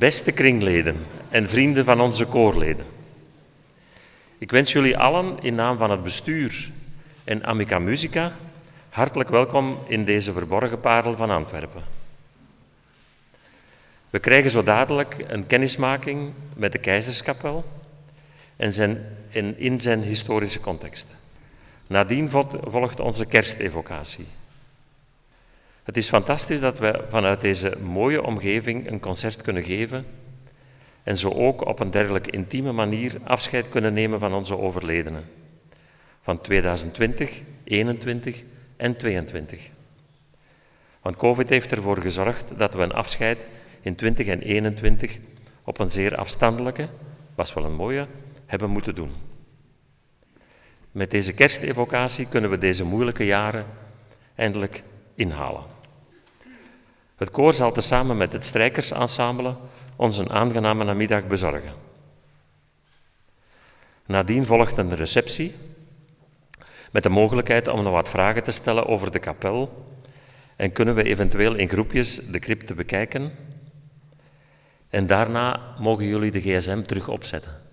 Beste kringleden en vrienden van onze koorleden. Ik wens jullie allen in naam van het bestuur en Amica Musica hartelijk welkom in deze verborgen parel van Antwerpen. We krijgen zo dadelijk een kennismaking met de Keizerskapel en in zijn historische context. Nadien volgt onze kerstevocatie. Het is fantastisch dat we vanuit deze mooie omgeving een concert kunnen geven en zo ook op een dergelijk intieme manier afscheid kunnen nemen van onze overledenen. Van 2020, 2021 en 2022. Want COVID heeft ervoor gezorgd dat we een afscheid in 20 en 21 op een zeer afstandelijke, was wel een mooie, hebben moeten doen. Met deze kerstevocatie kunnen we deze moeilijke jaren eindelijk inhalen. Het koor zal tezamen met het strijkersensemble ons een aangename namiddag bezorgen. Nadien volgt een receptie met de mogelijkheid om nog wat vragen te stellen over de kapel en kunnen we eventueel in groepjes de crypte bekijken. En daarna mogen jullie de gsm terug opzetten.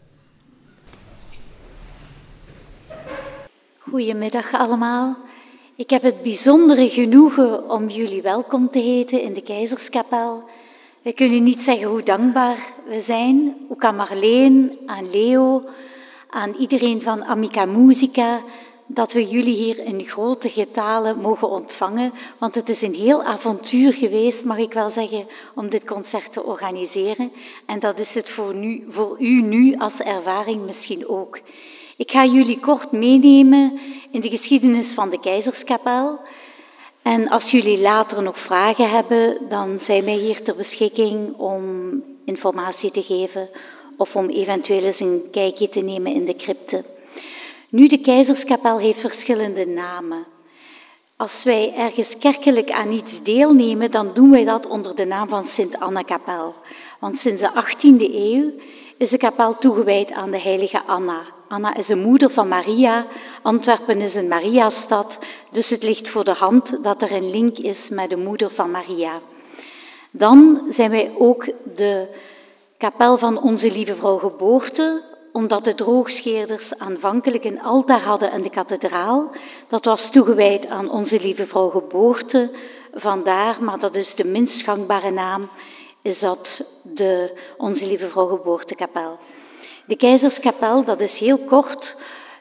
Goedemiddag allemaal. Ik heb het bijzondere genoegen om jullie welkom te heten in de Keizerskapel. We kunnen niet zeggen hoe dankbaar we zijn, ook aan Marleen, aan Leo, aan iedereen van Amica Musica, dat we jullie hier in grote getalen mogen ontvangen. Want het is een heel avontuur geweest, mag ik wel zeggen, om dit concert te organiseren. En dat is het voor u nu als ervaring misschien ook. Ik ga jullie kort meenemen in de geschiedenis van de Keizerskapel. En als jullie later nog vragen hebben, dan zijn wij hier ter beschikking om informatie te geven of om eventueel eens een kijkje te nemen in de crypte. Nu, de Keizerskapel heeft verschillende namen. Als wij ergens kerkelijk aan iets deelnemen, dan doen wij dat onder de naam van Sint-Anna-kapel. Want sinds de 18e eeuw is de kapel toegewijd aan de heilige Anna. Anna is een moeder van Maria. Antwerpen is een Mariastad, dus het ligt voor de hand dat er een link is met de moeder van Maria. Dan zijn wij ook de kapel van Onze Lieve Vrouw Geboorte, omdat de droogscheerders aanvankelijk een altaar hadden in de kathedraal. Dat was toegewijd aan Onze Lieve Vrouw Geboorte. Vandaar, maar dat is de minst gangbare naam, is dat de Onze Lieve Vrouw Geboortekapel. De Keizerskapel, dat is heel kort.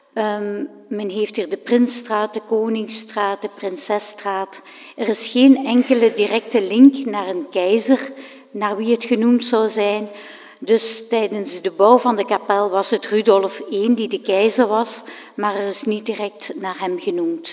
Men heeft hier de Prinsstraat, de Koningsstraat, de Prinsesstraat. Er is geen enkele directe link naar een keizer, naar wie het genoemd zou zijn. Dus tijdens de bouw van de kapel was het Rudolf I die de keizer was, maar er is niet direct naar hem genoemd.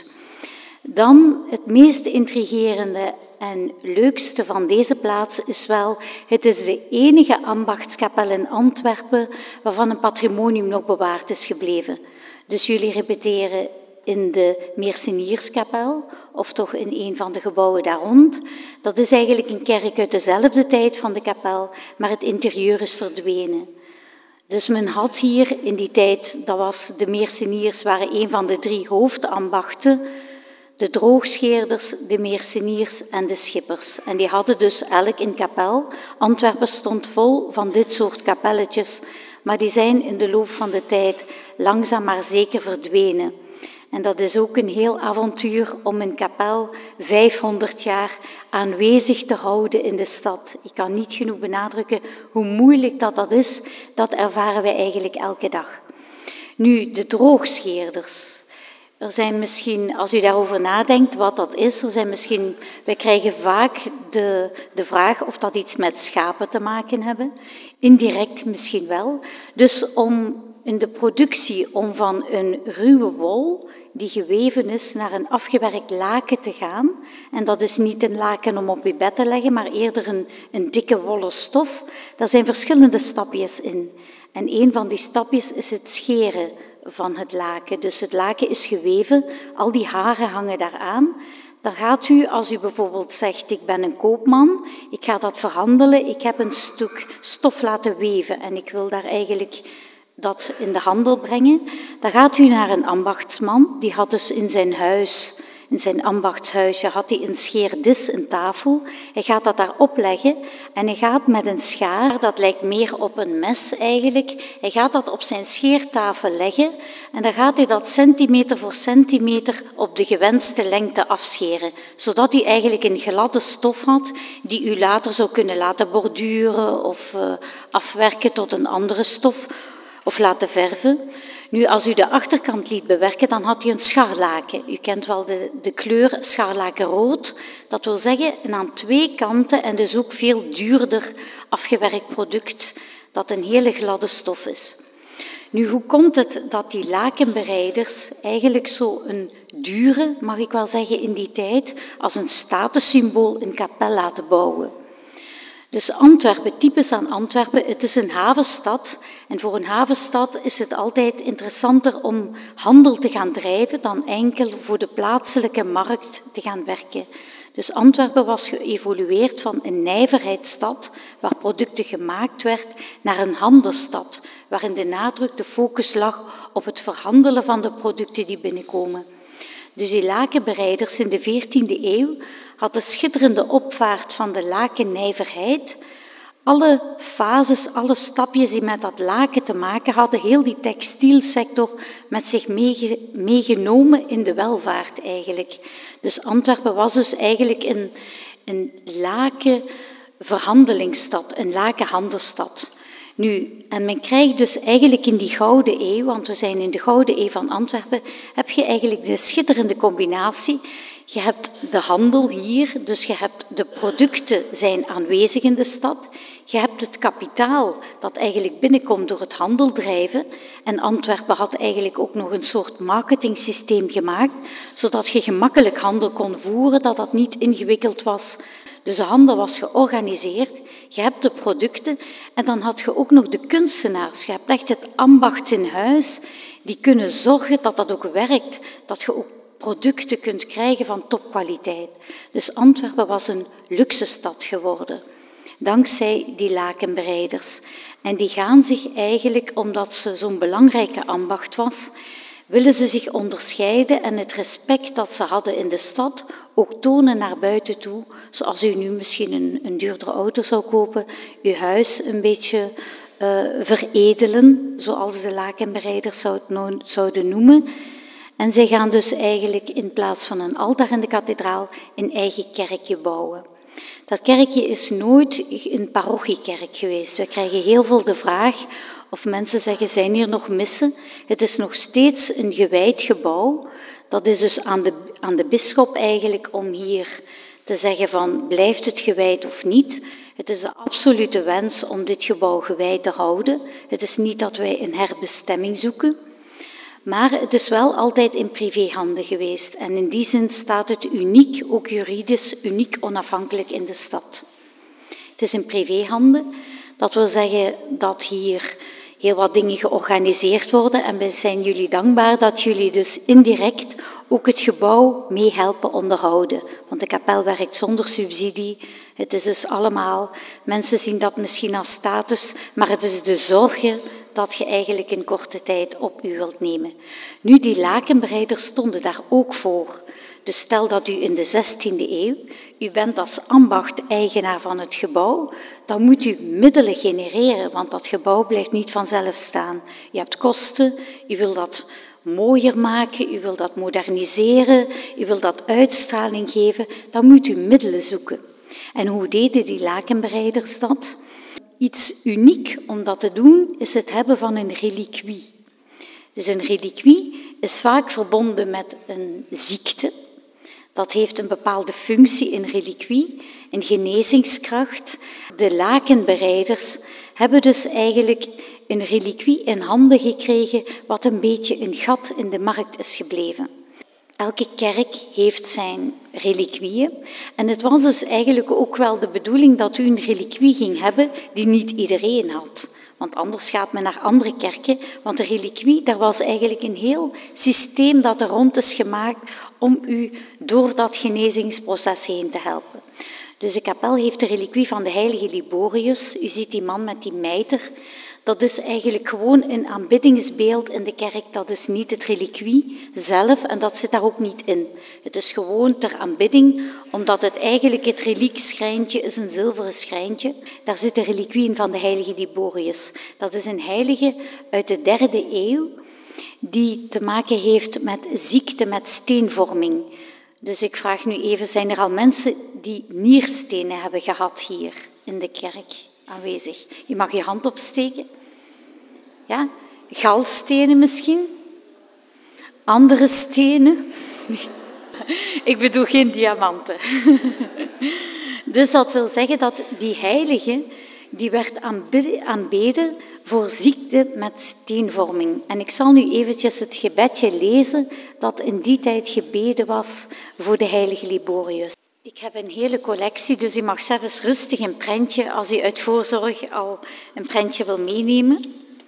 Dan het meest intrigerende en leukste van deze plaats is wel, het is de enige ambachtskapel in Antwerpen waarvan een patrimonium nog bewaard is gebleven. Dus jullie repeteren in de Meersenierskapel, of toch in een van de gebouwen daar rond. Dat is eigenlijk een kerk uit dezelfde tijd van de kapel, maar het interieur is verdwenen. Dus men had hier in die tijd, dat was de Meerseniers, waren een van de 3 hoofdambachten, de droogscheerders, de Meerseniers en de schippers. En die hadden dus elk een kapel. Antwerpen stond vol van dit soort kapelletjes, maar die zijn in de loop van de tijd langzaam maar zeker verdwenen. En dat is ook een heel avontuur om een kapel 500 jaar aanwezig te houden in de stad. Ik kan niet genoeg benadrukken hoe moeilijk dat is. Dat ervaren wij eigenlijk elke dag. Nu, de droogscheerders. Er zijn misschien, als u daarover nadenkt wat dat is, wij krijgen vaak de vraag of dat iets met schapen te maken hebben. Indirect misschien wel. Dus om in de productie om van een ruwe wol die geweven is naar een afgewerkt laken te gaan. En dat is niet een laken om op je bed te leggen, maar eerder een dikke wollen stof. Daar zijn verschillende stapjes in. En een van die stapjes is het scheren van het laken. Dus het laken is geweven, al die haren hangen daaraan. Dan gaat u, als u bijvoorbeeld zegt, ik ben een koopman, ik ga dat verhandelen, ik heb een stuk stof laten weven en ik wil daar eigenlijk dat in de handel brengen. Dan gaat u naar een ambachtsman, die had dus in In zijn ambachtshuisje had hij een scheerdis, een tafel. Hij gaat dat daarop leggen en hij gaat met een schaar, dat lijkt meer op een mes eigenlijk, hij gaat dat op zijn scheertafel leggen en dan gaat hij dat centimeter voor centimeter op de gewenste lengte afscheren, zodat hij eigenlijk een gladde stof had die u later zou kunnen laten borduren of afwerken tot een andere stof of laten verven. Nu, als u de achterkant liet bewerken, dan had u een scharlaken. U kent wel de kleur scharlakenrood. Dat wil zeggen, aan 2 kanten en dus ook veel duurder afgewerkt product dat een hele gladde stof is. Nu, hoe komt het dat die lakenbereiders eigenlijk zo een dure, mag ik wel zeggen in die tijd, als een statussymbool een kapel laten bouwen? Dus Antwerpen, typisch aan Antwerpen, het is een havenstad. En voor een havenstad is het altijd interessanter om handel te gaan drijven dan enkel voor de plaatselijke markt te gaan werken. Dus Antwerpen was geëvolueerd van een nijverheidsstad, waar producten gemaakt werd, naar een handelsstad, waarin de nadruk, de focus lag op het verhandelen van de producten die binnenkomen. Dus die lakenbereiders in de 14e eeuw hadden schitterende opvaart van de lakennijverheid. Alle fases, alle stapjes die met dat laken te maken hadden, heel die textielsector met zich meegenomen in de welvaart eigenlijk. Dus Antwerpen was dus eigenlijk een lakenverhandelingsstad, een lakenhandelsstad. Nu, en men krijgt dus eigenlijk in die Gouden Eeuw, want we zijn in de Gouden Eeuw van Antwerpen, heb je eigenlijk de schitterende combinatie. Je hebt de handel hier, dus je hebt de producten zijn aanwezig in de stad. Je hebt het kapitaal dat eigenlijk binnenkomt door het handel drijven. En Antwerpen had eigenlijk ook nog een soort marketingsysteem gemaakt, zodat je gemakkelijk handel kon voeren, dat dat niet ingewikkeld was. Dus de handel was georganiseerd. Je hebt de producten en dan had je ook nog de kunstenaars. Je hebt echt het ambacht in huis, die kunnen zorgen dat dat ook werkt, dat je ook producten kunt krijgen van topkwaliteit. Dus Antwerpen was een luxe stad geworden, dankzij die lakenbereiders. En die gaan zich eigenlijk, omdat ze zo'n belangrijke ambacht was, willen ze zich onderscheiden en het respect dat ze hadden in de stad ook tonen naar buiten toe, zoals u nu misschien een duurdere auto zou kopen, uw huis een beetje veredelen, zoals de lakenbereiders zouden noemen. En zij gaan dus eigenlijk in plaats van een altaar in de kathedraal een eigen kerkje bouwen. Dat kerkje is nooit een parochiekerk geweest. We krijgen heel veel de vraag of mensen zeggen, zijn hier nog missen? Het is nog steeds een gewijd gebouw. Dat is dus aan de bisschop eigenlijk om hier te zeggen van, blijft het gewijd of niet? Het is de absolute wens om dit gebouw gewijd te houden. Het is niet dat wij een herbestemming zoeken. Maar het is wel altijd in privéhanden geweest. En in die zin staat het uniek, ook juridisch uniek onafhankelijk in de stad. Het is in privéhanden. Dat wil zeggen dat hier heel wat dingen georganiseerd worden. En we zijn jullie dankbaar dat jullie dus indirect ook het gebouw meehelpen onderhouden. Want de kapel werkt zonder subsidie. Het is dus allemaal, mensen zien dat misschien als status, maar het is de zorgen dat je eigenlijk in korte tijd op u wilt nemen. Nu, die lakenbereiders stonden daar ook voor. Dus stel dat u in de 16e eeuw, u bent als ambacht eigenaar van het gebouw, dan moet u middelen genereren, want dat gebouw blijft niet vanzelf staan. Je hebt kosten, u wil dat mooier maken, u wil dat moderniseren, u wil dat uitstraling geven, dan moet u middelen zoeken. En hoe deden die lakenbereiders dat? Iets uniek om dat te doen is het hebben van een reliquie. Dus een reliquie is vaak verbonden met een ziekte. Dat heeft een bepaalde functie in reliquie, een genezingskracht. De lakenbereiders hebben dus eigenlijk een reliquie in handen gekregen wat een beetje een gat in de markt is gebleven. Elke kerk heeft zijn reliquieën. En het was dus eigenlijk ook wel de bedoeling dat u een reliquie ging hebben die niet iedereen had. Want anders gaat men naar andere kerken. Want de reliquie, daar was eigenlijk een heel systeem dat er rond is gemaakt om u door dat genezingsproces heen te helpen. Dus de kapel heeft de reliquie van de heilige Liborius. U ziet die man met die mijter. Dat is eigenlijk gewoon een aanbiddingsbeeld in de kerk. Dat is niet het reliquie zelf en dat zit daar ook niet in. Het is gewoon ter aanbidding, omdat het eigenlijk het reliekschrijntje is een zilveren schrijntje. Daar zit de reliquie in van de heilige Liborius. Dat is een heilige uit de 3e eeuw die te maken heeft met ziekte, met steenvorming. Dus ik vraag nu even, zijn er al mensen die nierstenen hebben gehad hier in de kerk aanwezig? Je mag je hand opsteken. Ja, galstenen misschien? Andere stenen? Ik bedoel geen diamanten. Dus dat wil zeggen dat die heilige, die werd aanbeden voor ziekte met steenvorming. En ik zal nu eventjes het gebedje lezen dat in die tijd gebeden was voor de heilige Liborius. Ik heb een hele collectie, dus u mag zelfs rustig een prentje, als u uit voorzorg al een prentje wil meenemen.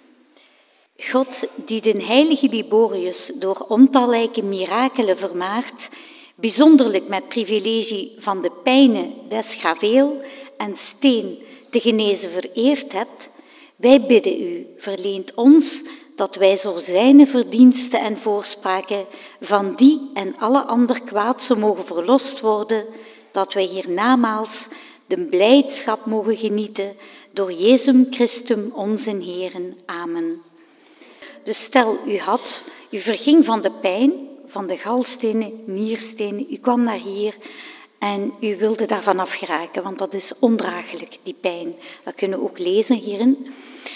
God, die de heilige Liborius door ontalrijke mirakelen vermaart, bijzonderlijk met privilegie van de pijnen des graveel en steen te genezen vereerd hebt, wij bidden u, verleent ons dat wij zo zijne verdiensten en voorspraken van die en alle ander kwaad zo mogen verlost worden, dat wij hiernamaals de blijdschap mogen genieten door Jezus Christum onze Heeren. Amen. Dus stel, u verging van de pijn, van de galstenen, nierstenen, u kwam naar hier en u wilde daarvan afgeraken, want dat is ondraaglijk, die pijn. Dat kunnen we ook lezen hierin.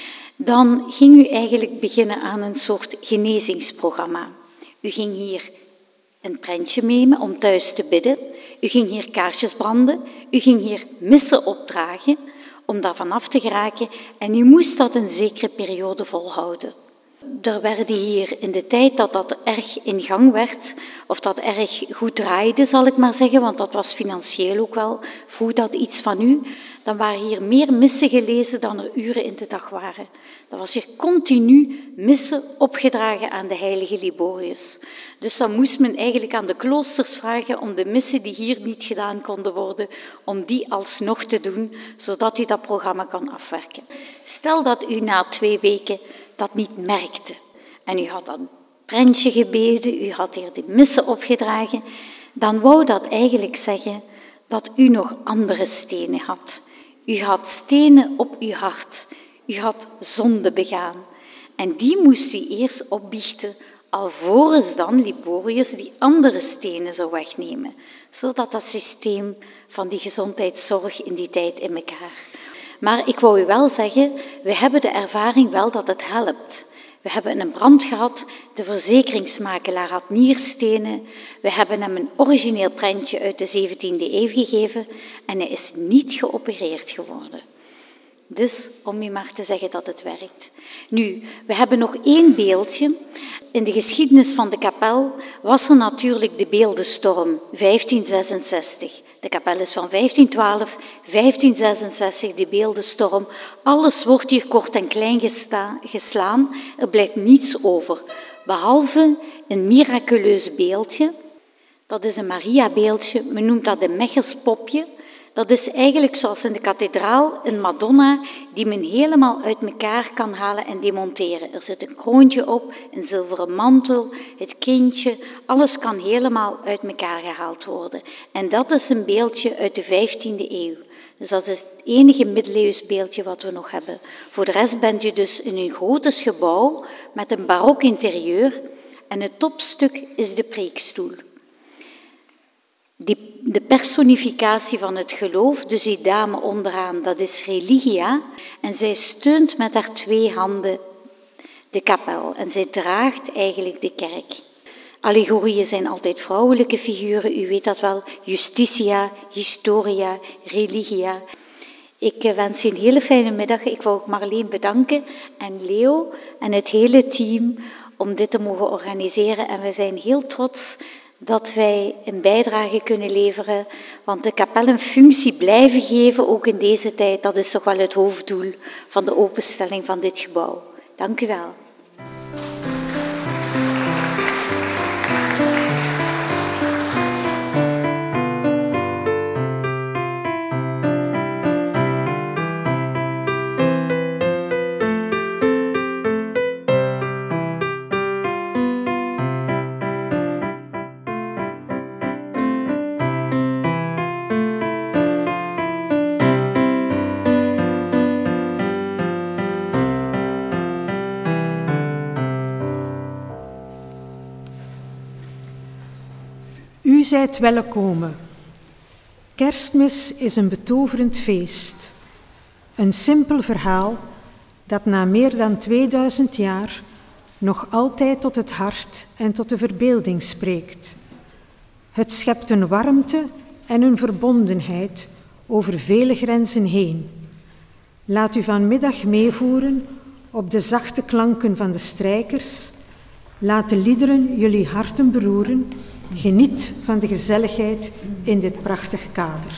Dan ging u eigenlijk beginnen aan een soort genezingsprogramma. U ging hier een prentje nemen om thuis te bidden. U ging hier kaarsjes branden. U ging hier missen opdragen om daarvan af te geraken. En u moest dat een zekere periode volhouden. Er werden hier in de tijd dat dat erg in gang werd, of dat erg goed draaide, zal ik maar zeggen, want dat was financieel ook wel, vroeg dat iets van u, dan waren hier meer missen gelezen dan er uren in de dag waren. Dan was hier continu missen opgedragen aan de heilige Liborius. Dus dan moest men eigenlijk aan de kloosters vragen om de missen die hier niet gedaan konden worden, om die alsnog te doen, zodat u dat programma kan afwerken. Stel dat u na 2 weken dat niet merkte en u had een prentje gebeden, u had hier de missen opgedragen, dan wou dat eigenlijk zeggen dat u nog andere stenen had. U had stenen op uw hart. U had zonde begaan. En die moest u eerst opbiechten, alvorens dan Liborius die andere stenen zou wegnemen. Zodat dat systeem van die gezondheidszorg in die tijd in elkaar. Maar ik wou u wel zeggen, we hebben de ervaring wel dat het helpt. We hebben een brand gehad, de verzekeringsmakelaar had nierstenen. We hebben hem een origineel prentje uit de 17e eeuw gegeven en hij is niet geopereerd geworden. Dus om u maar te zeggen dat het werkt. Nu, we hebben nog 1 beeldje. In de geschiedenis van de kapel was er natuurlijk de beeldenstorm, 1566. De kapel is van 1512, 1566, de beeldenstorm. Alles wordt hier kort en klein geslaan. Er blijft niets over, behalve een miraculeus beeldje. Dat is een Maria-beeldje, men noemt dat een Mechelspopje. Dat is eigenlijk zoals in de kathedraal een Madonna die men helemaal uit elkaar kan halen en demonteren. Er zit een kroontje op, een zilveren mantel, het kindje, alles kan helemaal uit elkaar gehaald worden. En dat is een beeldje uit de 15e eeuw. Dus dat is het enige middeleeuws beeldje wat we nog hebben. Voor de rest bent u dus in een gotisch gebouw met een barok interieur en het topstuk is de preekstoel. De personificatie van het geloof, dus die dame onderaan, dat is Religia. En zij steunt met haar 2 handen de kapel. En zij draagt eigenlijk de kerk. Allegorieën zijn altijd vrouwelijke figuren, u weet dat wel. Justitia, Historia, Religia. Ik wens u een hele fijne middag. Ik wou ook Marleen bedanken en Leo en het hele team om dit te mogen organiseren. En we zijn heel trots dat wij een bijdrage kunnen leveren, want de kapel een functie blijven geven, ook in deze tijd, dat is toch wel het hoofddoel van de openstelling van dit gebouw. Dank u wel. zijt welkom. Kerstmis is een betoverend feest. Een simpel verhaal dat na meer dan 2000 jaar nog altijd tot het hart en tot de verbeelding spreekt. Het schept een warmte en een verbondenheid over vele grenzen heen. Laat u vanmiddag meevoeren op de zachte klanken van de strijkers. Laat de liederen jullie harten beroeren. Geniet van de gezelligheid in dit prachtig kader.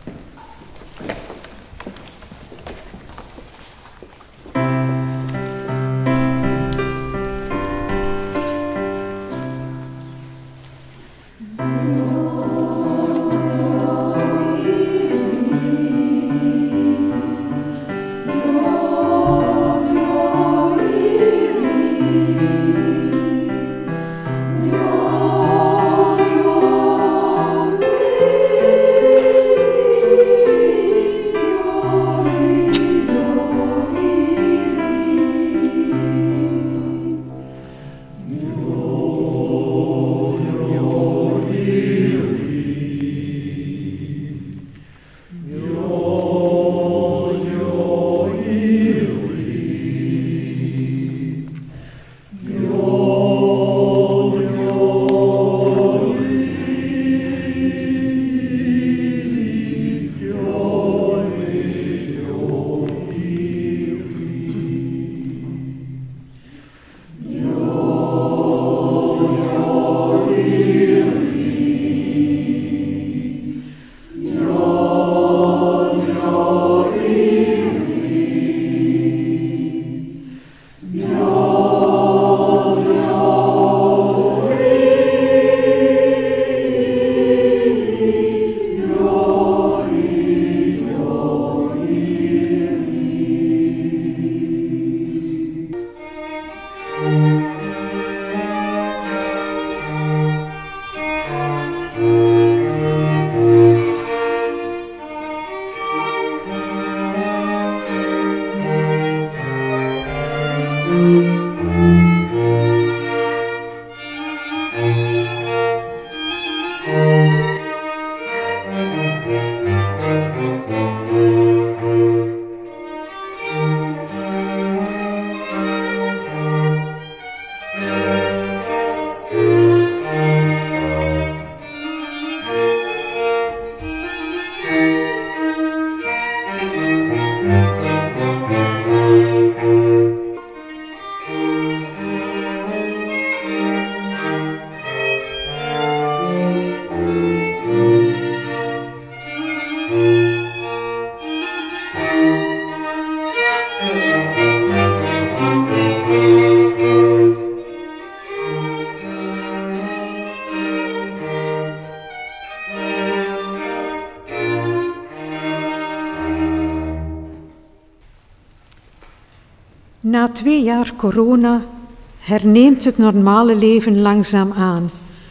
Na 2 jaar corona herneemt het normale leven langzaam aan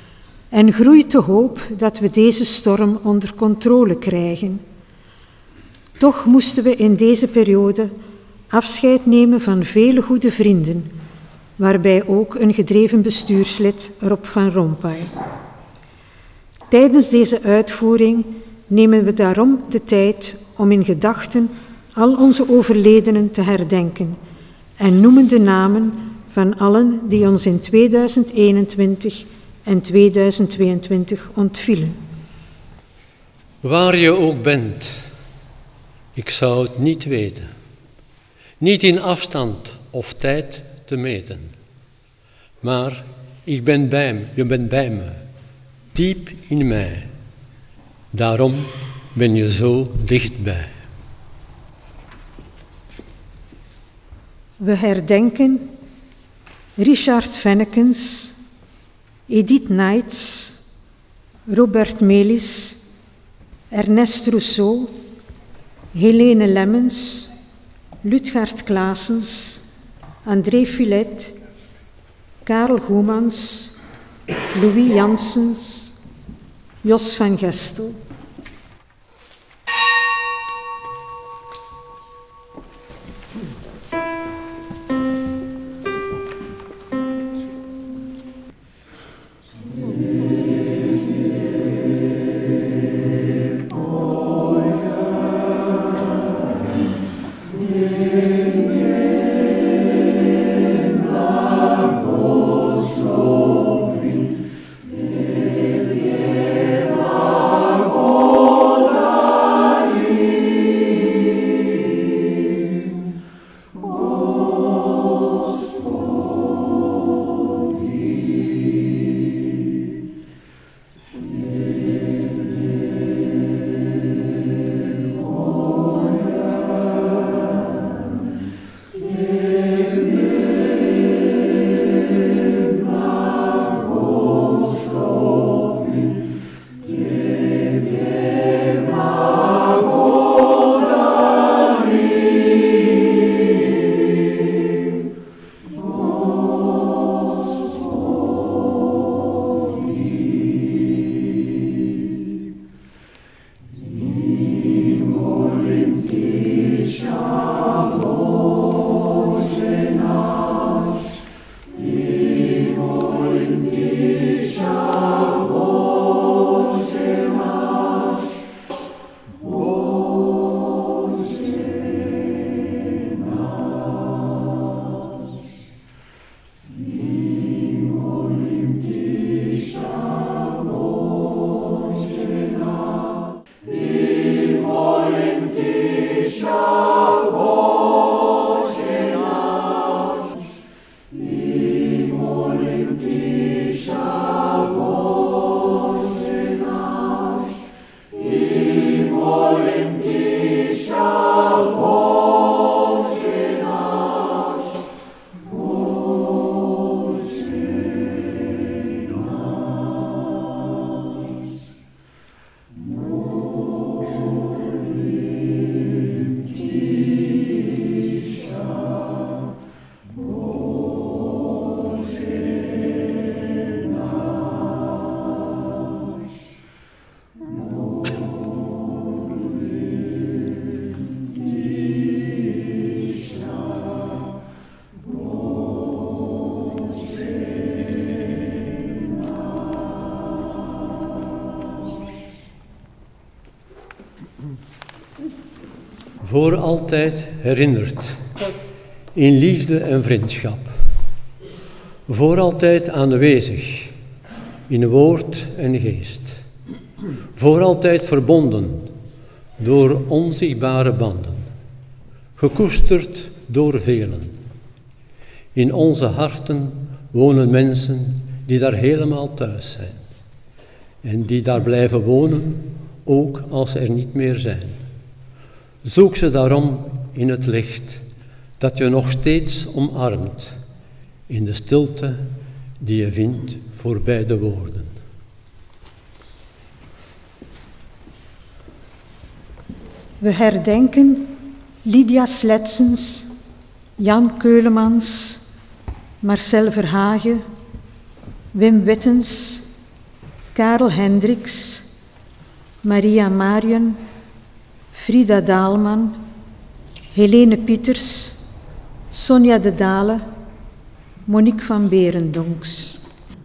en groeit de hoop dat we deze storm onder controle krijgen. Toch moesten we in deze periode afscheid nemen van vele goede vrienden, waarbij ook een gedreven bestuurslid Rob van Rompuy. Tijdens deze uitvoering nemen we daarom de tijd om in gedachten al onze overledenen te herdenken en noemen de namen van allen die ons in 2021 en 2022 ontvielen. Waar je ook bent, ik zou het niet weten. Niet in afstand of tijd te meten. Maar ik ben bij je bent bij me, diep in mij. Daarom ben je zo dichtbij. We herdenken Richard Vennekens, Edith Knights, Robert Melis, Ernest Rousseau, Helene Lemmens, Lutgard Claessens, André Filet, Karel Goemans, Louis Janssens, Jos van Gestel. Voor altijd herinnerd, in liefde en vriendschap. Voor altijd aanwezig, in woord en geest. Voor altijd verbonden door onzichtbare banden. Gekoesterd door velen. In onze harten wonen mensen die daar helemaal thuis zijn. En die daar blijven wonen, ook als ze er niet meer zijn. Zoek ze daarom in het licht dat je nog steeds omarmt, in de stilte die je vindt voorbij de woorden. We herdenken Lydia Sletsens, Jan Keulemans, Marcel Verhagen, Wim Wittens, Karel Hendricks, Maria Mariën, Frida Daalman, Helene Pieters, Sonja de Dale, Monique van Berendonks.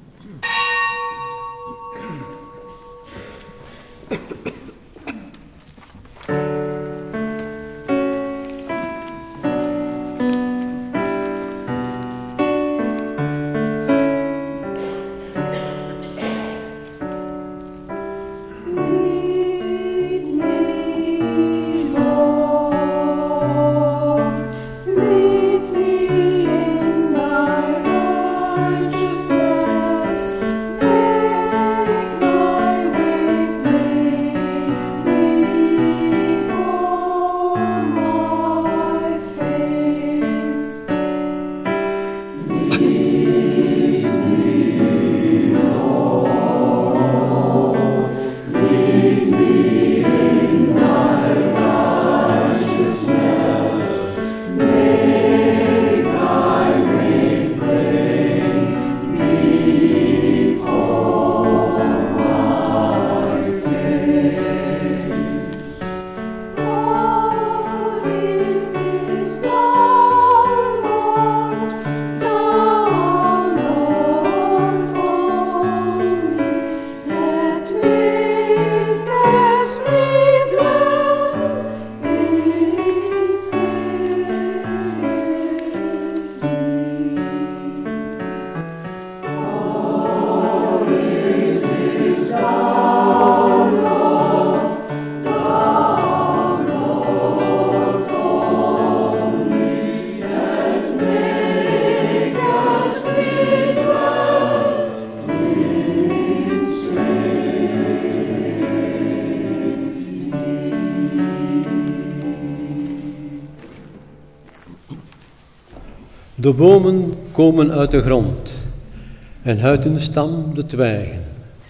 De bomen komen uit de grond en uit hun stam de twijgen.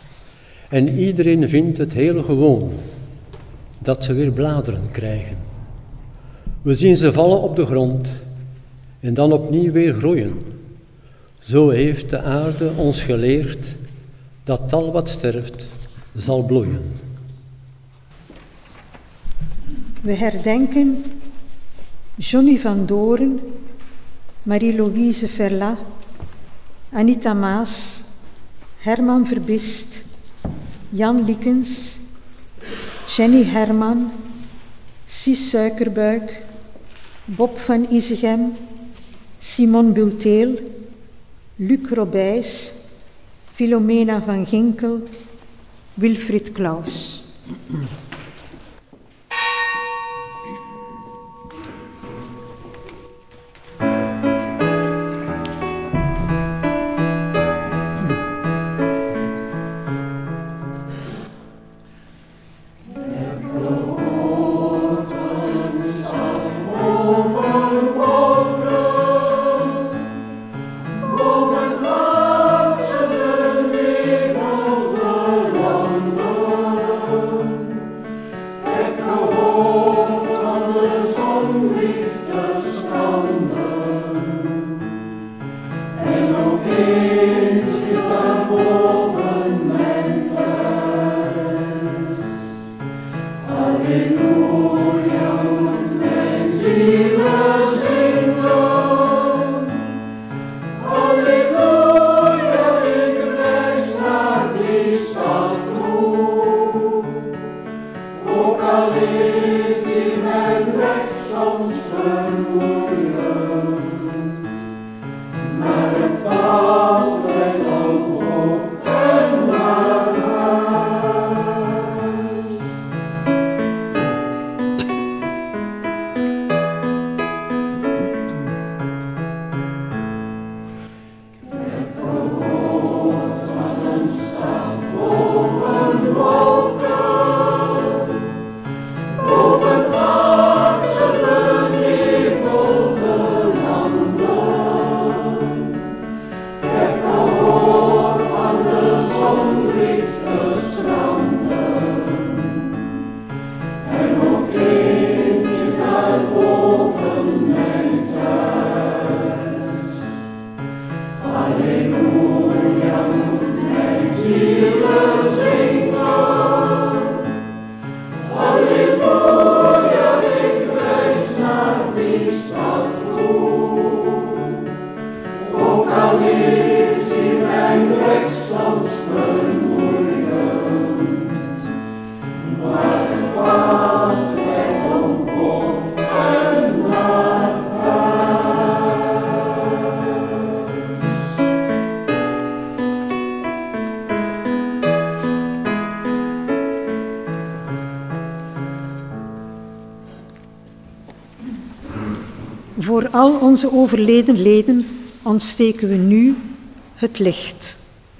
En iedereen vindt het heel gewoon dat ze weer bladeren krijgen. We zien ze vallen op de grond en dan opnieuw weer groeien. Zo heeft de aarde ons geleerd dat al wat sterft zal bloeien. We herdenken Johnny van Doren, Marie-Louise Verla, Anita Maas, Herman Verbist, Jan Liekens, Jenny Herman, Cies Suikerbuik, Bob van Isegem, Simon Bulteel, Luc Robijs, Filomena van Ginkel, Wilfried Klaus. Voor al onze overleden leden ontsteken we nu het licht.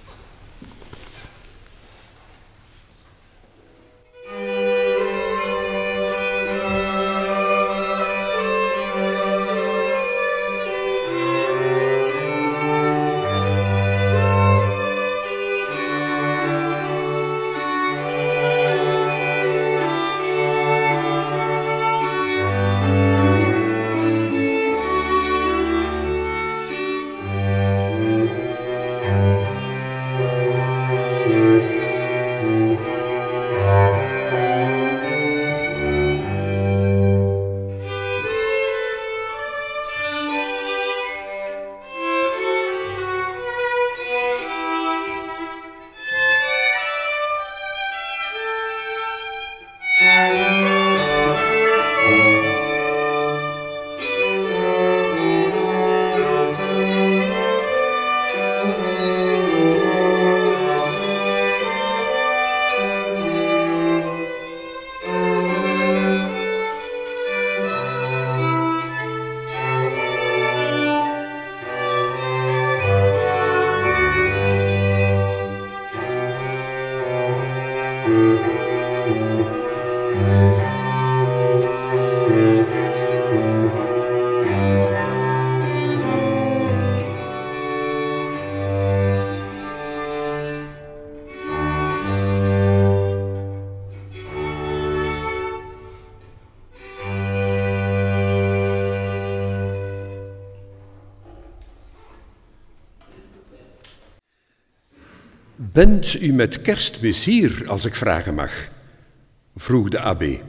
Bent u met Kerstmis hier, als ik vragen mag? Vroeg de abbé.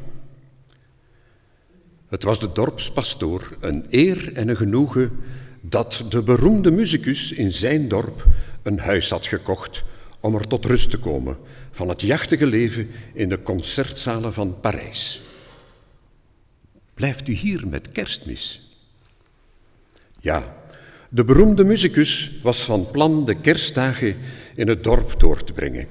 Het was de dorpspastoor een eer en een genoegen dat de beroemde musicus in zijn dorp een huis had gekocht om er tot rust te komen van het jachtige leven in de concertzalen van Parijs. Blijft u hier met Kerstmis? Ja, de beroemde musicus was van plan de kerstdagen in het dorp door te brengen.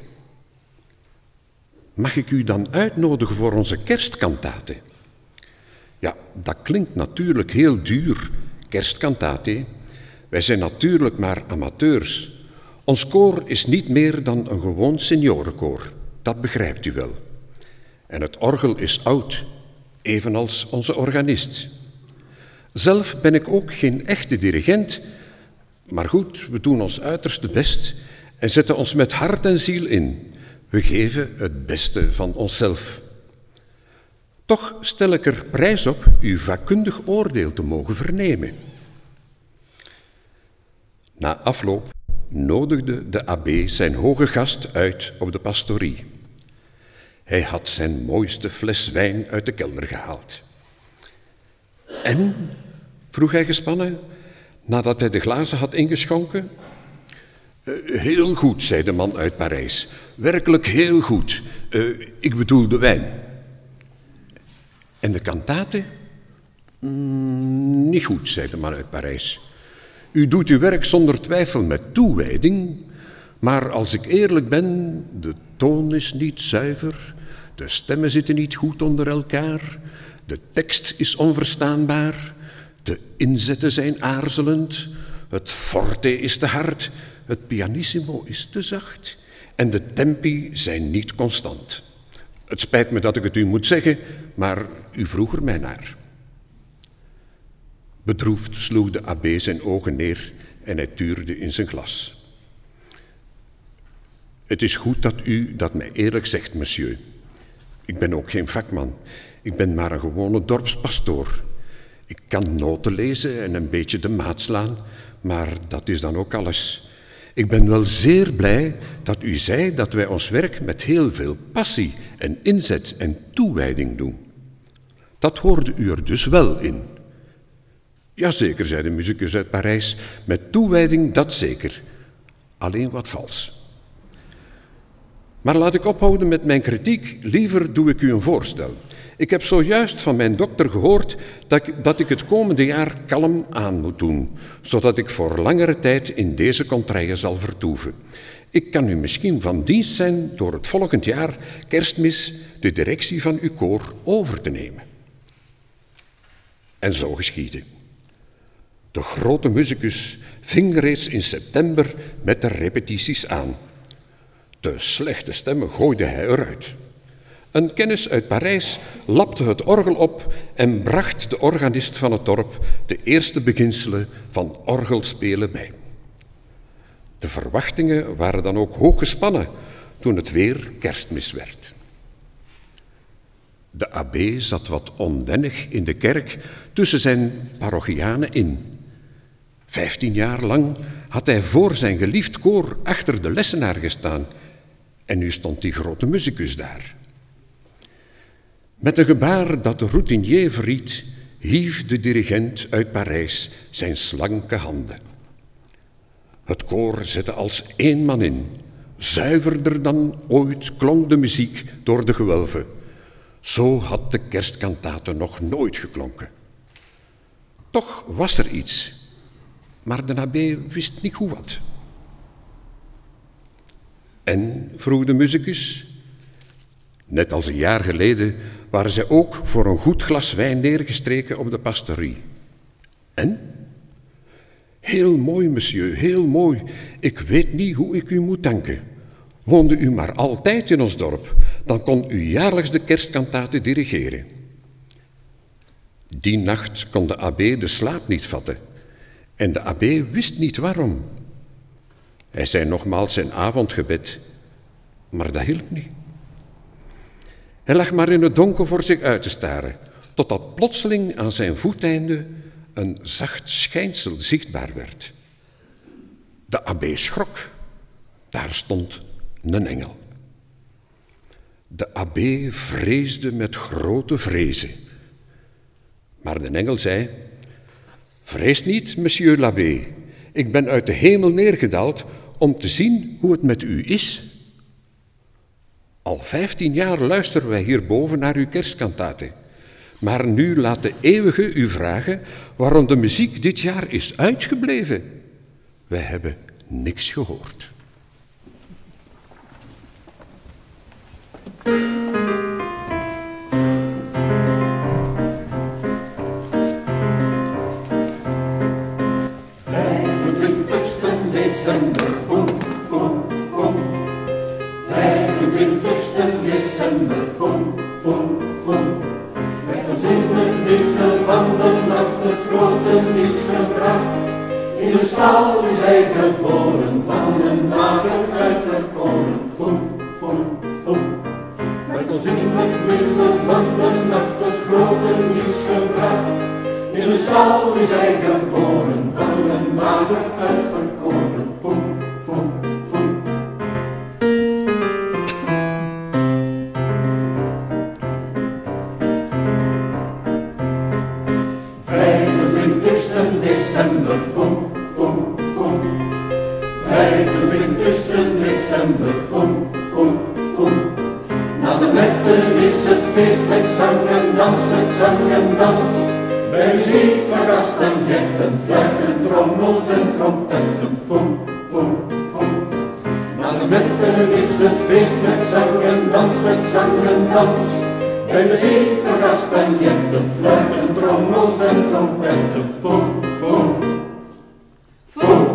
Mag ik u dan uitnodigen voor onze kerstkantate? Ja, dat klinkt natuurlijk heel duur, kerstkantate. Wij zijn natuurlijk maar amateurs. Ons koor is niet meer dan een gewoon seniorenkoor, dat begrijpt u wel. En het orgel is oud, evenals onze organist. Zelf ben ik ook geen echte dirigent, maar goed, we doen ons uiterste best en zetten ons met hart en ziel in. We geven het beste van onszelf. Toch stel ik er prijs op uw vakkundig oordeel te mogen vernemen. Na afloop nodigde de abbé zijn hoge gast uit op de pastorie. Hij had zijn mooiste fles wijn uit de kelder gehaald. En, vroeg hij gespannen, nadat hij de glazen had ingeschonken? Heel goed, zei de man uit Parijs. Werkelijk heel goed. Ik bedoel de wijn. En de kantate? Niet goed, zei de man uit Parijs. U doet uw werk zonder twijfel met toewijding, maar als ik eerlijk ben, de toon is niet zuiver, de stemmen zitten niet goed onder elkaar, de tekst is onverstaanbaar, de inzetten zijn aarzelend, het forte is te hard, het pianissimo is te zacht en de tempi zijn niet constant. Het spijt me dat ik het u moet zeggen, maar u vroeg er mij naar. Bedroefd sloeg de abbé zijn ogen neer en hij tuurde in zijn glas. Het is goed dat u dat mij eerlijk zegt, monsieur. Ik ben ook geen vakman. Ik ben maar een gewone dorpspastoor. Ik kan noten lezen en een beetje de maat slaan, maar dat is dan ook alles. Ik ben wel zeer blij dat u zei dat wij ons werk met heel veel passie en inzet en toewijding doen. Dat hoorde u er dus wel in. Jazeker, zei de musicus uit Parijs, met toewijding dat zeker. Alleen wat vals. Maar laat ik ophouden met mijn kritiek, liever doe ik u een voorstel. Ik heb zojuist van mijn dokter gehoord dat ik het komende jaar kalm aan moet doen, zodat ik voor langere tijd in deze contraille zal vertoeven. Ik kan u misschien van dienst zijn door het volgend jaar, Kerstmis, de directie van uw koor over te nemen. En zo geschiedde. De grote musicus ving reeds in september met de repetities aan. De slechte stemmen gooide hij eruit. Een kennis uit Parijs lapte het orgel op en bracht de organist van het dorp de eerste beginselen van orgelspelen bij. De verwachtingen waren dan ook hoog gespannen toen het weer Kerstmis werd. De abbé zat wat onwennig in de kerk tussen zijn parochianen in. 15 jaar lang had hij voor zijn geliefd koor achter de lessenaar gestaan en nu stond die grote musicus daar. Met een gebaar dat de routinier verried, hief de dirigent uit Parijs zijn slanke handen. Het koor zette als één man in. Zuiverder dan ooit klonk de muziek door de gewelven. Zo had de kerstkantate nog nooit geklonken. Toch was er iets, maar de abbé wist niet hoe wat. En, vroeg de musicus, net als een jaar geleden waren zij ook voor een goed glas wijn neergestreken op de pastorie. En? Heel mooi, monsieur, heel mooi. Ik weet niet hoe ik u moet danken. Woonde u maar altijd in ons dorp, dan kon u jaarlijks de kerstkantate dirigeren. Die nacht kon de abbé de slaap niet vatten. En de abbé wist niet waarom. Hij zei nogmaals zijn avondgebed, maar dat hielp niet. Hij lag maar in het donker voor zich uit te staren, totdat plotseling aan zijn voeteinde een zacht schijnsel zichtbaar werd. De abbé schrok. Daar stond een engel. De abbé vreesde met grote vrezen. Maar de engel zei: vrees niet, monsieur l'abbé. Ik ben uit de hemel neergedaald om te zien hoe het met u is. Al 15 jaar luisteren wij hierboven naar uw kerstkantate. Maar nu laat de eeuwige u vragen waarom de muziek dit jaar is uitgebleven. Wij hebben niks gehoord. December, voem, voem, voem. 25 december, voem, voem, voem. Werd ons in het midden van de nacht het grote nieuws gebracht. In de stal is hij geboren, van een mager uitverkoren. Voem, voem, voem. Werd ons in het midden van de nacht het grote nieuws gebracht. In de stal is hij geboren, van een mager uitverkoren. Voem, voem, voem. December, voem, voem, voem. 25 december, voem, voem, voem. Na de metten is het feest met zang en danst, het zang en danst. Bij muziek van kastanjetten, fluiten, trommels en trompetten. Foem, foem, foem. Na de metten is het feest met zang en dans, met zang en dans. Bij muziek van kastanjetten, fluiten, trommels en trompetten. Foem, foem, foem.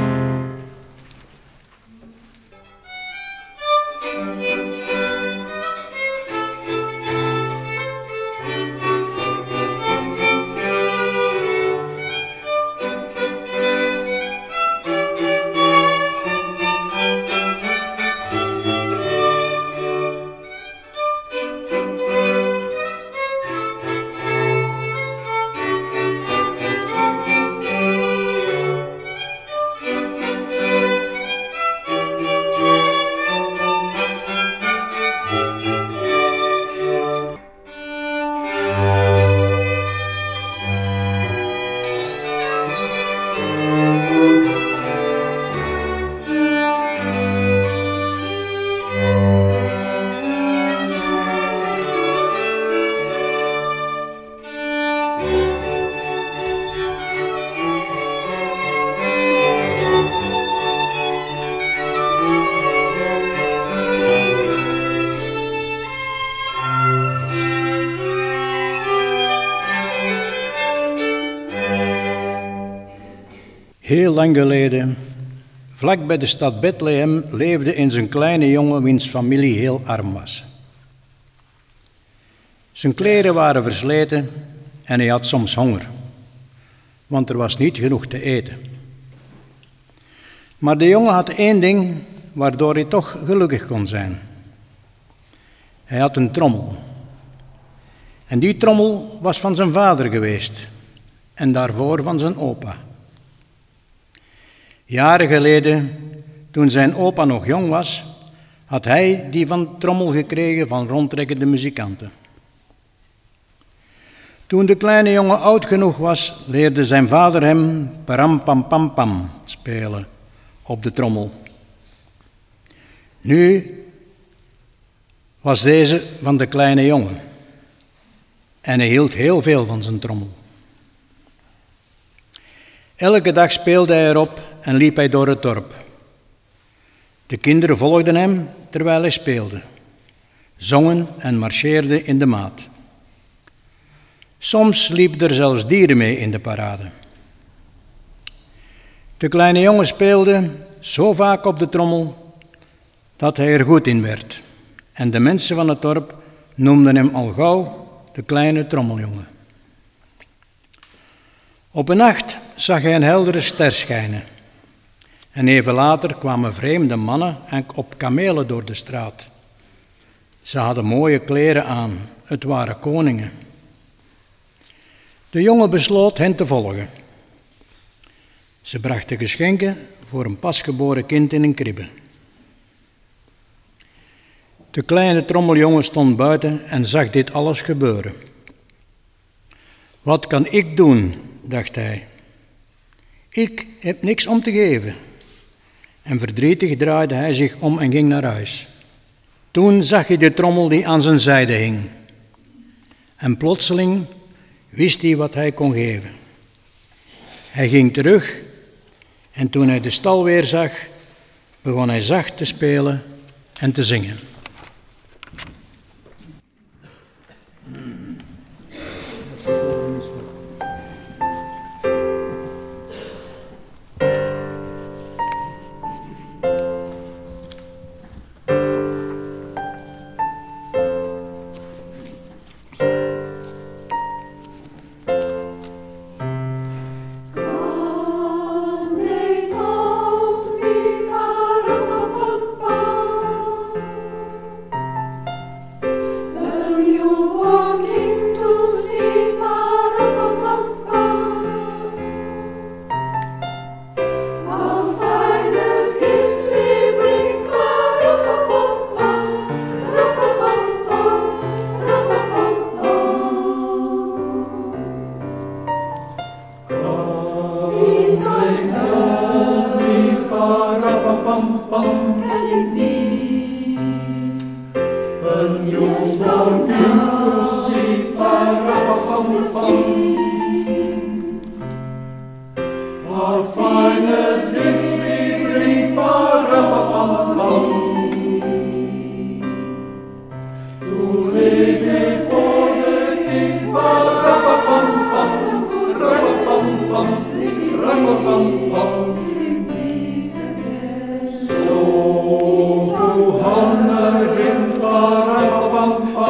Heel lang geleden, vlak bij de stad Bethlehem, leefde eens een kleine jongen wiens familie heel arm was. Zijn kleren waren versleten en hij had soms honger, want er was niet genoeg te eten. Maar de jongen had één ding waardoor hij toch gelukkig kon zijn. Hij had een trommel. En die trommel was van zijn vader geweest en daarvoor van zijn opa. Jaren geleden, toen zijn opa nog jong was, had hij die van trommel gekregen van rondtrekkende muzikanten. Toen de kleine jongen oud genoeg was, leerde zijn vader hem param pam pam pam spelen op de trommel. Nu was deze van de kleine jongen en hij hield heel veel van zijn trommel. Elke dag speelde hij erop en liep hij door het dorp. De kinderen volgden hem terwijl hij speelde, zongen en marcheerden in de maat. Soms liepen er zelfs dieren mee in de parade. De kleine jongen speelde zo vaak op de trommel dat hij er goed in werd. En de mensen van het dorp noemden hem al gauw de kleine trommeljongen. Op een nacht zag hij een heldere ster schijnen. En even later kwamen vreemde mannen op kamelen door de straat. Ze hadden mooie kleren aan, het waren koningen. De jongen besloot hen te volgen. Ze brachten geschenken voor een pasgeboren kind in een kribbe. De kleine trommeljongen stond buiten en zag dit alles gebeuren. Wat kan ik doen, dacht hij. Ik heb niks om te geven. En verdrietig draaide hij zich om en ging naar huis. Toen zag hij de trommel die aan zijn zijde hing. En plotseling wist hij wat hij kon geven. Hij ging terug en toen hij de stal weer zag, begon hij zacht te spelen en te zingen.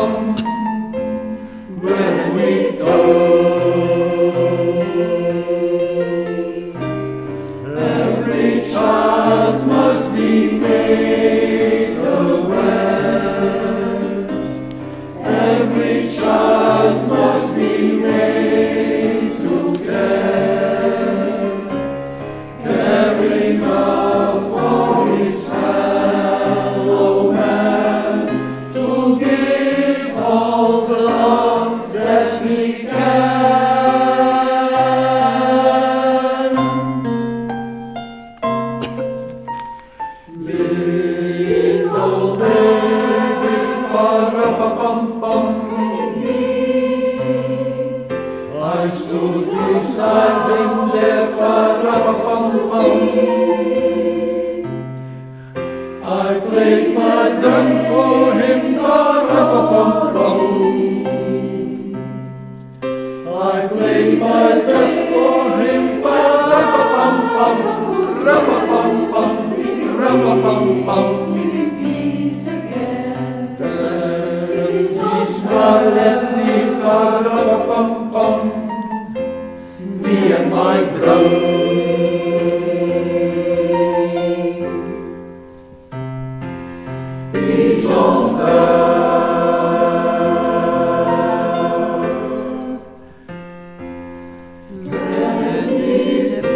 come when we go. Every child must be made aware. Every child must be made to care, caring love for his fellow man, to give all the love that he can. Little baby, pa-ra-pa-pum-pum, I stood beside him there, pa-ra-pa-pum-pum. I played my drum for him, pa-ra-pa-pum-pum. I played my best for him, pa-ra-pa-pum-pum, ra-pa-pum-pum, ra-pa-pum-pum. He smiled at me, pa-ra-pa-pum-pum, me and my drum. Peace on earth. Can it be?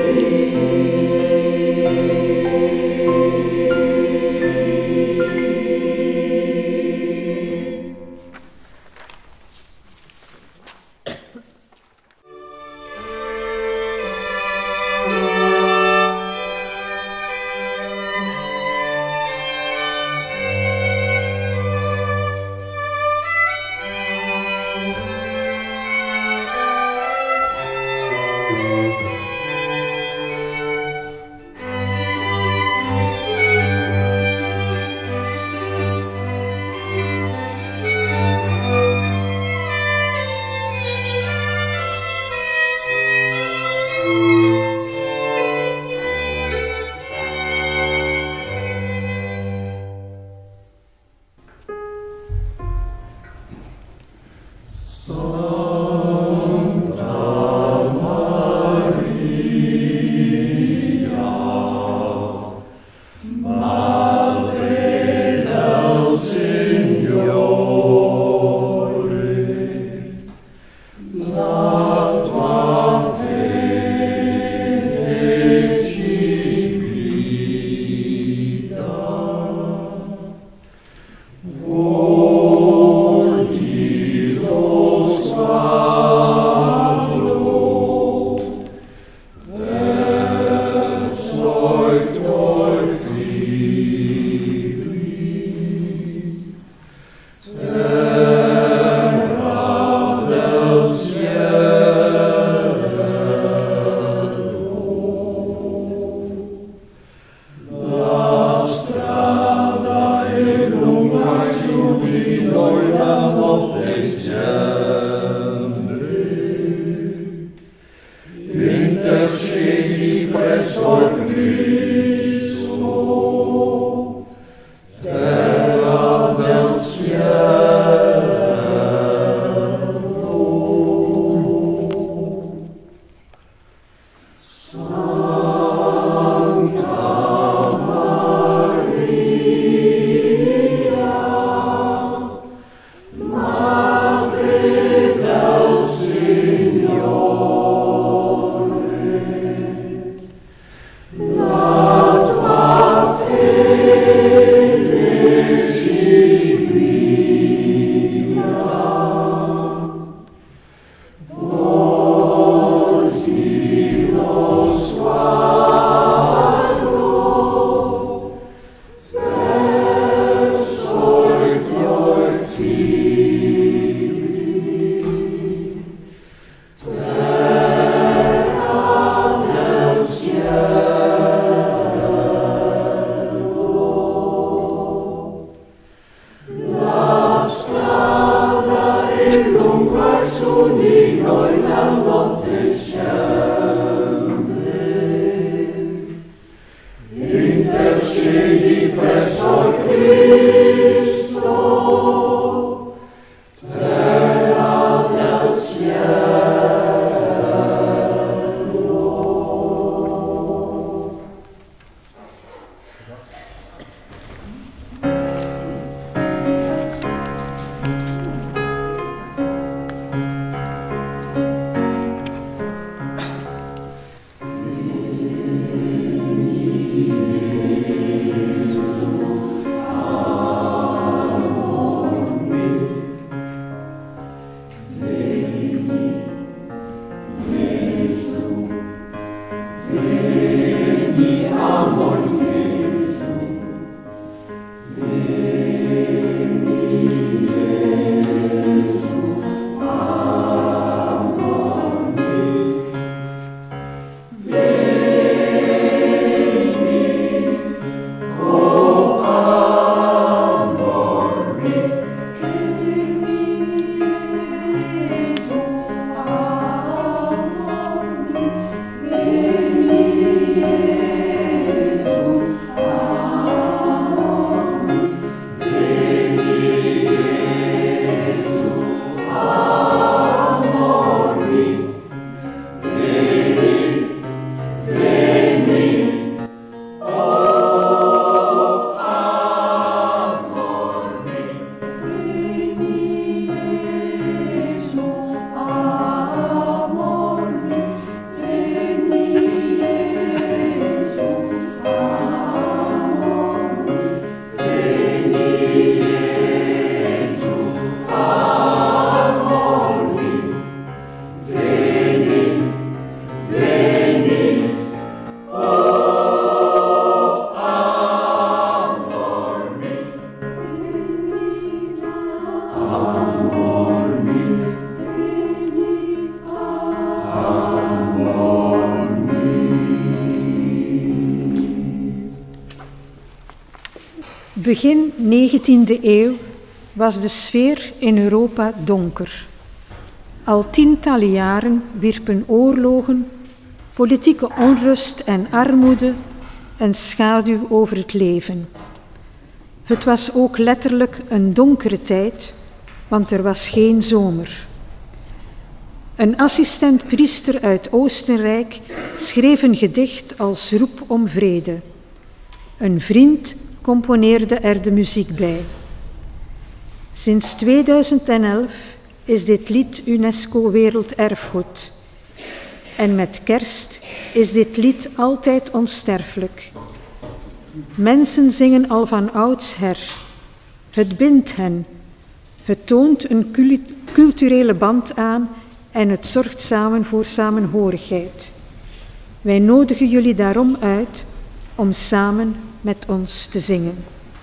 begin 19e eeuw was de sfeer in Europa donker. Al tientallen jaren wierpen oorlogen, politieke onrust en armoede een schaduw over het leven. Het was ook letterlijk een donkere tijd, want er was geen zomer. Een assistent-priester uit Oostenrijk schreef een gedicht als roep om vrede. Een vriend componeerde er de muziek bij. Sinds 2011 is dit lied UNESCO Werelderfgoed. En met kerst is dit lied altijd onsterfelijk. Mensen zingen al van oudsher. Het bindt hen. Het toont een culturele band aan en het zorgt samen voor samenhorigheid. Wij nodigen jullie daarom uit om samen met ons te zingen.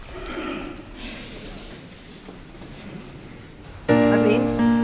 Alleen.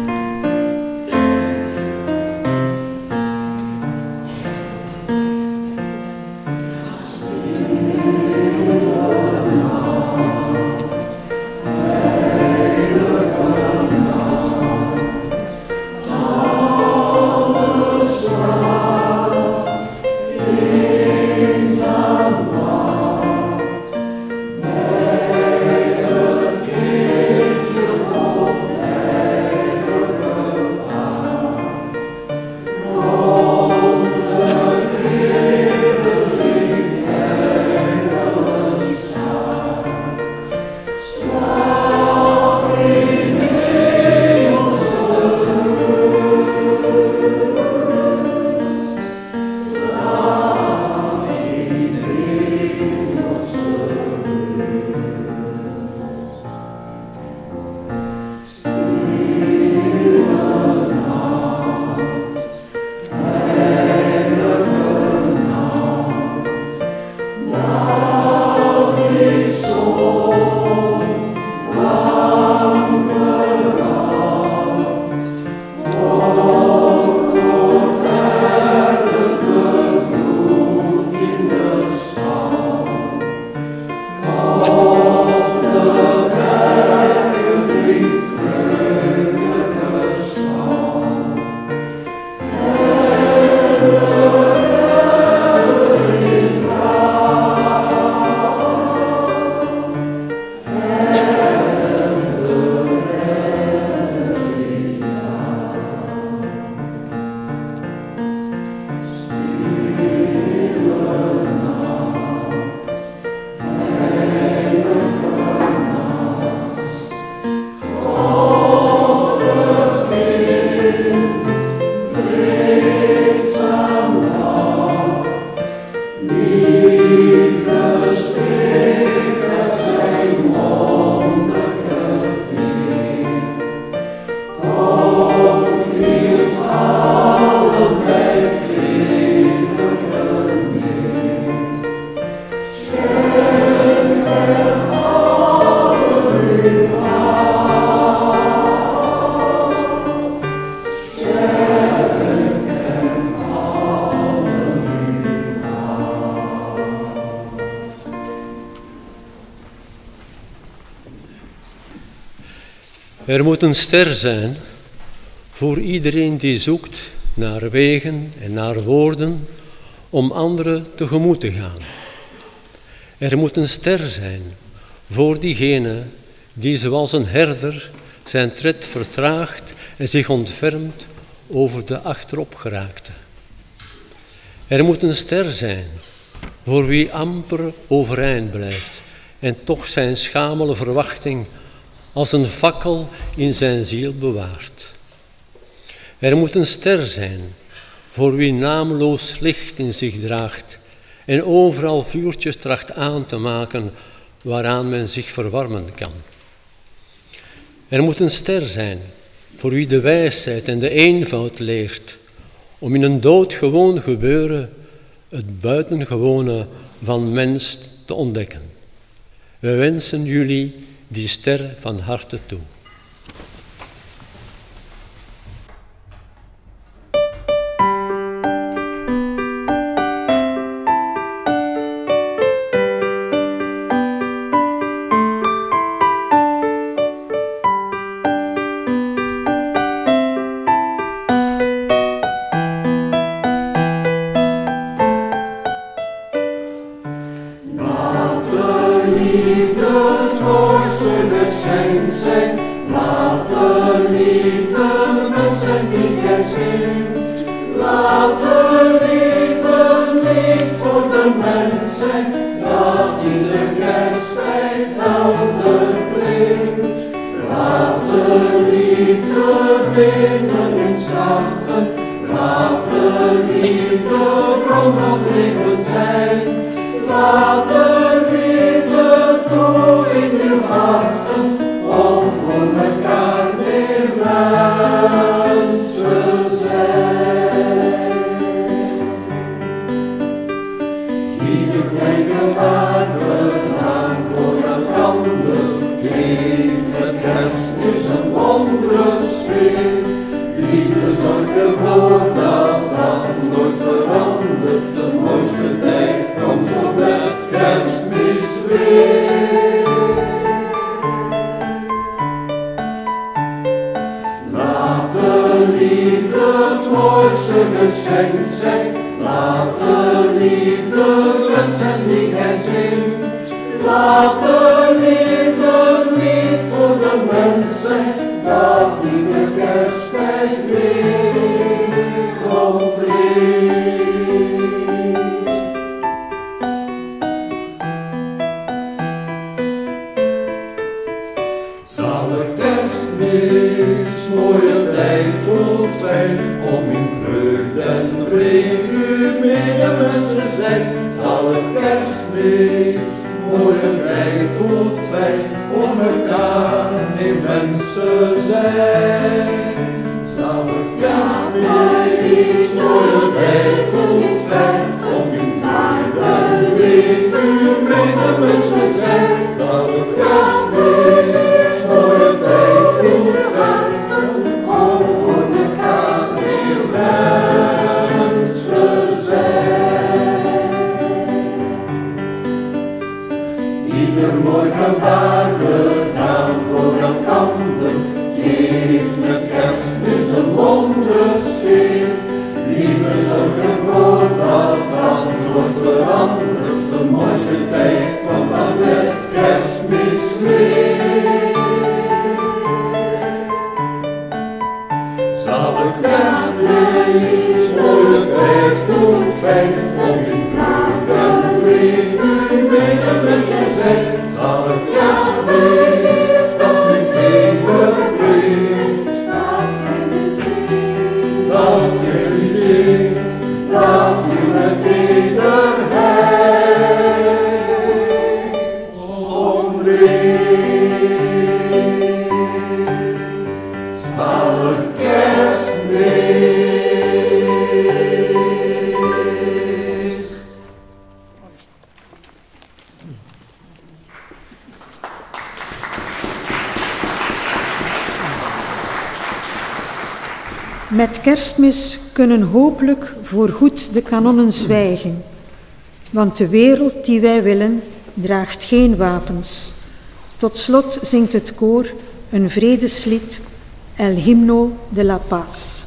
Er moet een ster zijn voor iedereen die zoekt naar wegen en naar woorden om anderen tegemoet te gaan. Er moet een ster zijn voor diegene die zoals een herder zijn tred vertraagt en zich ontfermt over de achteropgeraakte. Er moet een ster zijn voor wie amper overeind blijft en toch zijn schamele verwachting als een fakkel in zijn ziel bewaart. Er moet een ster zijn voor wie naamloos licht in zich draagt en overal vuurtjes tracht aan te maken waaraan men zich verwarmen kan. Er moet een ster zijn voor wie de wijsheid en de eenvoud leert om in een doodgewoon gebeuren het buitengewone van mens te ontdekken. We wensen jullie die ster van harte toe. liefde binnen ons harten, laat de liefde bron van leven zijn. Laat de liefde toe in uw harten, om voor elkaar weer mens te zijn. Ieder blijven aan voor elkander, geeft met Kerstmis een wondere sfeer. Liefde zorgt ervoor dat dat nooit verandert, de mooiste tijd komt zo met Kerstmis weer. Laat de liefde het mooiste geschenk zijn, laat de liefde het zijn die gij zingt. Laat de liefde een lied voor de mensen, dat ieder kersttijd wereld brengt. Zalig Kerstmis, mooie tijd voelt fijn, om in vreugde en vrede uw medemens te zijn. Zalig Kerstmis, mooie tijd voelt fijn, voor mekaar in mensen zijn. Zalig Kerstmis, mooie tijd voelt fijn, om in vreugde en vrede uw medemens te zijn. Zalig Kerstmis, mooie tijd voelt fijn, om voor mekaar in mensen zijn. Ieder mooi gebaar gedaan voor elkander, geeft met Kerstmis een wondere sfeer. Liefde zorgt ervoor dat dat wordt veranderd, de mooiste tijd komt dan met Kerstmis weer. Zalig Kerstmis, mooie tijd voelt fijn, om in vreugde en vrede uw medemens te zijn. Zalig Kerstmis, dat mijn leven brengt, dat gij nu zingt, dat gij nu zingt, dat u met tederheid omringt. Zalig Kerstmis. Met Kerstmis kunnen hopelijk voorgoed de kanonnen zwijgen, want de wereld die wij willen draagt geen wapens. Tot slot zingt het koor een vredeslied, El Himno de la Paz.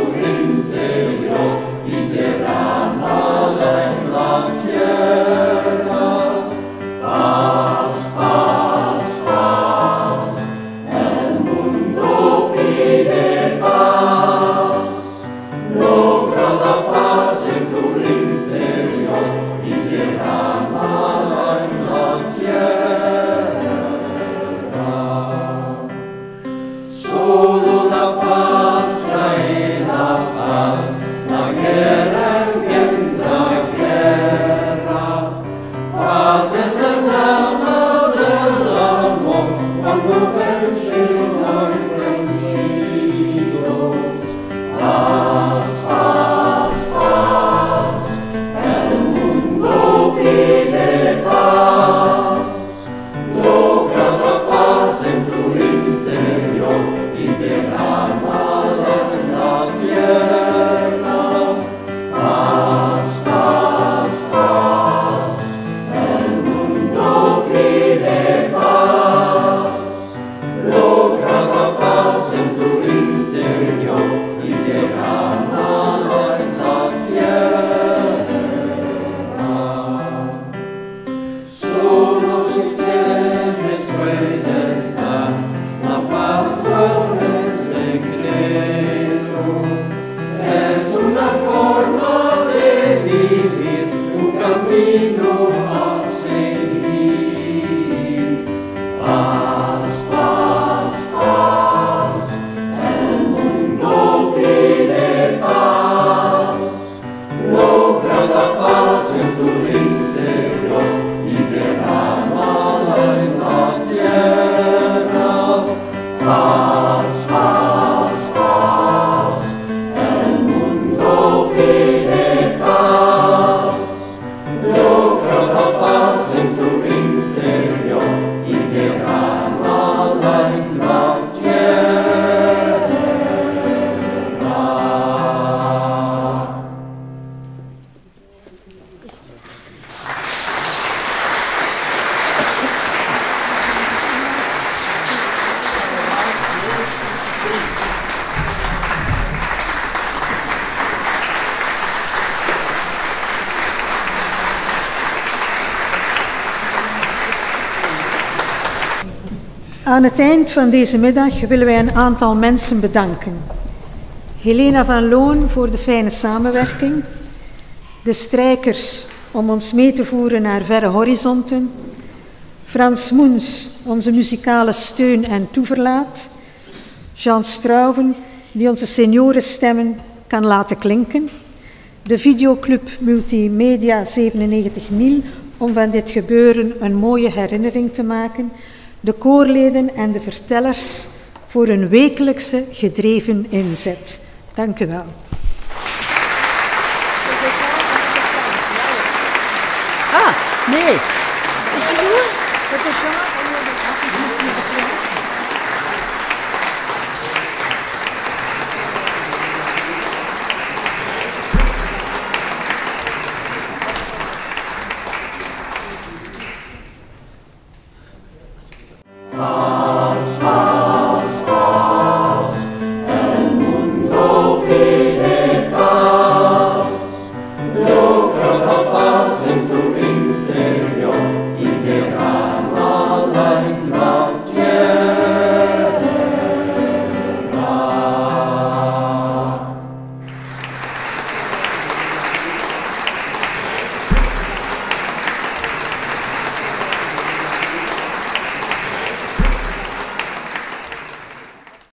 Interior, in der Rama, ein Land, Aan het eind van deze middag willen wij een aantal mensen bedanken. Helena van Loon voor de fijne samenwerking, de strijkers om ons mee te voeren naar verre horizonten, Frans Moens, onze muzikale steun en toeverlaat, Jean Strouwen, die onze seniorenstemmen kan laten klinken, de videoclub Multimedia 97 Niel om van dit gebeuren een mooie herinnering te maken, de koorleden en de vertellers voor hun wekelijkse gedreven inzet. Dank u wel. Ah, nee. Is het zo?